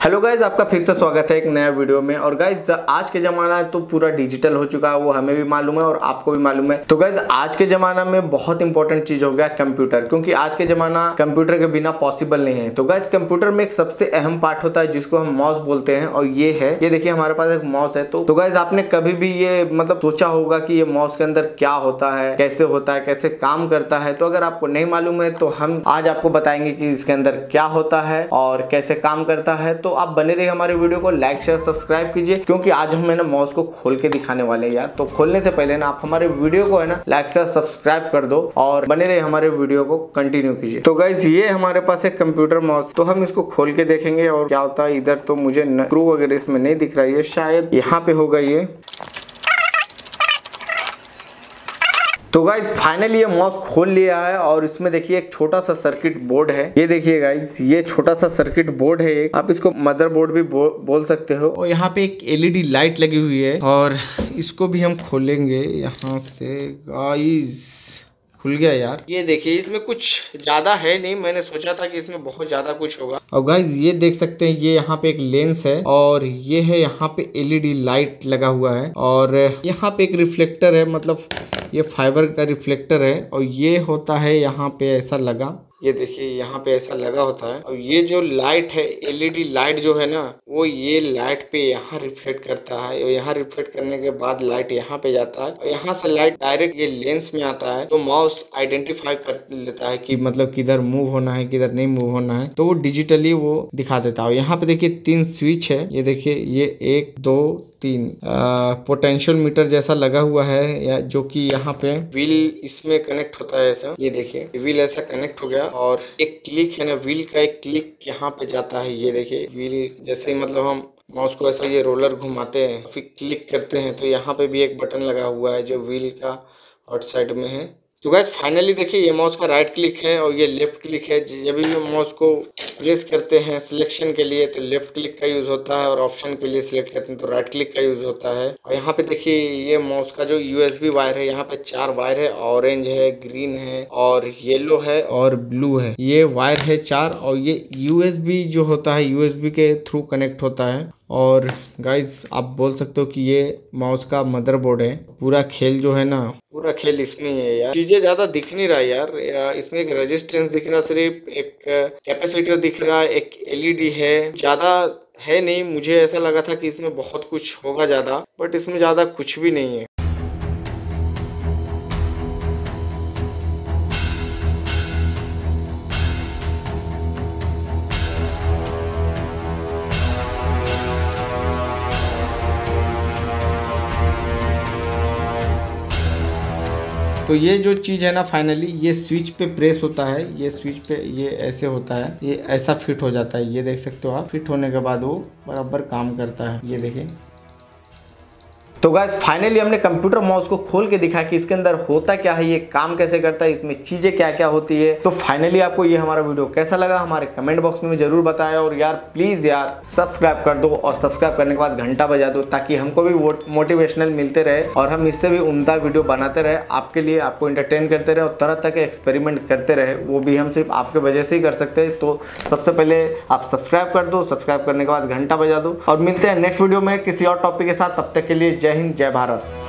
Hello guys, आपका फिर से स्वागत है एक नया वीडियो में। और गाइज आज के जमाना तो पूरा डिजिटल हो चुका है, वो हमें भी मालूम है और आपको भी मालूम है। तो गाइज आज के जमाना में बहुत इंपॉर्टेंट चीज हो गया कंप्यूटर, क्योंकि आज के जमाना कंप्यूटर के बिना पॉसिबल नहीं है। तो गाइज कंप्यूटर में एक सबसे अहम पार्ट होता है जिसको हम माउस बोलते हैं, और ये है, ये देखिए हमारे पास एक माउस है। तो गाइज आपने कभी भी ये सोचा होगा कि ये माउस के अंदर क्या होता है, कैसे काम करता है। तो अगर आपको नहीं मालूम है तो हम आज आपको बताएंगे कि इसके अंदर क्या होता है और कैसे काम करता है। तो आप बने रहिए हमारे वीडियो को, लाइक शेयर सब्सक्राइब कीजिए, क्योंकि आज हम ना माउस को खोल के दिखाने वाले हैं यार। तो खोलने से पहले ना आप हमारे वीडियो को है ना लाइक शेयर सब्सक्राइब कर दो और बने रहिए हमारे वीडियो को कंटिन्यू कीजिए। तो गाइस ये हमारे पास एक कंप्यूटर माउस, तो हम इसको खोल के देखेंगे और क्या होता है। इधर तो मुझे स्क्रू वगैरह इसमें नहीं दिख रहा है, शायद यहाँ पे होगा ये। तो गाइज फाइनली ये माउस खोल लिया है और इसमें देखिए एक छोटा सा सर्किट बोर्ड है। ये देखिए गाइज, ये छोटा सा सर्किट बोर्ड है, आप इसको मदरबोर्ड भी बोल सकते हो। और यहाँ पे एक एलईडी लाइट लगी हुई है और इसको भी हम खोलेंगे यहाँ से। गाइज खुल गया यार, ये देखिए इसमें कुछ ज्यादा है नहीं, मैंने सोचा था कि इसमें बहुत ज्यादा कुछ होगा। और गाइज ये देख सकते हैं, ये यहाँ पे एक लेंस है और ये है यहाँ पे एलईडी लाइट लगा हुआ है और यहाँ पे एक रिफ्लेक्टर है, मतलब ये फाइबर का रिफ्लेक्टर है। और ये होता है यहाँ पे ऐसा लगा, ये देखिए यहाँ पे ऐसा लगा होता है। और ये जो लाइट है, एलईडी लाइट जो है ना, वो ये लाइट पे यहाँ रिफ्लेक्ट करता है और यहाँ रिफ्लेक्ट करने के बाद लाइट यहाँ पे जाता है और यहाँ से लाइट डायरेक्ट ये लेंस में आता है। तो माउस आइडेंटिफाई कर लेता है कि मतलब किधर मूव होना है, किधर नहीं मूव होना है, तो वो डिजिटली वो दिखा देता है। यहाँ पे देखिए 3 स्विच है, ये देखिए ये 1 2 3 पोटेंशियल मीटर जैसा लगा हुआ है, या जो कि यहाँ पे व्हील इसमें कनेक्ट होता है। ऐसा ये देखिए व्हील ऐसा कनेक्ट हो गया और एक क्लिक है ना, व्हील का एक क्लिक यहाँ पे जाता है। ये देखिए व्हील जैसे ही मतलब हम माउस को ऐसा ये रोलर घुमाते हैं फिर क्लिक करते हैं, तो यहाँ पे भी एक बटन लगा हुआ है जो व्हील का आउट साइड में है। तो गाइस फाइनली देखिए ये माउस का राइट क्लिक है और ये लेफ्ट क्लिक है। जब भी हम माउस को प्रेस करते हैं सिलेक्शन के लिए तो लेफ्ट क्लिक का यूज होता है और ऑप्शन के लिए सिलेक्ट करते हैं तो राइट क्लिक का यूज होता है। और यहाँ पे देखिए ये माउस का जो यूएसबी वायर है, यहाँ पे 4 वायर है, ऑरेंज है, ग्रीन है और येलो है और ब्लू है। ये वायर है 4 और ये यूएसबी जो होता है यूएसबी के थ्रू कनेक्ट होता है। और गाइज आप बोल सकते हो कि ये माउस का मदरबोर्ड है। पूरा खेल जो है ना, पूरा खेल इसमें ही है यार। चीजें ज्यादा दिख नहीं रहा यार, इसमें एक रेजिस्टेंस दिख रहा, सिर्फ एक कैपेसिटर दिख रहा है, एक एलईडी है, ज्यादा है नहीं। मुझे ऐसा लगा था कि इसमें बहुत कुछ होगा ज्यादा, बट इसमें ज्यादा कुछ भी नहीं है। तो ये जो चीज़ है ना, फाइनली ये स्विच पे प्रेस होता है, ये स्विच पे ये ऐसे होता है, ये ऐसा फिट हो जाता है। ये देख सकते हो आप, फिट होने के बाद वो बराबर काम करता है। ये देखिए। तो गाइस फाइनली हमने कंप्यूटर माउस को खोल के दिखा कि इसके अंदर होता क्या है, ये काम कैसे करता है, इसमें चीजें क्या क्या होती है। तो फाइनली आपको ये हमारा वीडियो कैसा लगा हमारे कमेंट बॉक्स में जरूर बताया। और यार प्लीज यार सब्सक्राइब कर दो और सब्सक्राइब करने के बाद घंटा बजा दो, ताकि हमको भी मोटिवेशनल मिलते रहे और हम इससे भी उम्दा वीडियो बनाते रहे आपके लिए, आपको एंटरटेन करते रहे और तरह तरह के एक्सपेरिमेंट करते रहे। वो भी हम सिर्फ आपके वजह से ही कर सकते हैं। तो सबसे पहले आप सब्सक्राइब कर दो, सब्सक्राइब करने के बाद घंटा बजा दो और मिलते हैं नेक्स्ट वीडियो में किसी और टॉपिक के साथ। तब तक के लिए जय हिंद, जय भारत।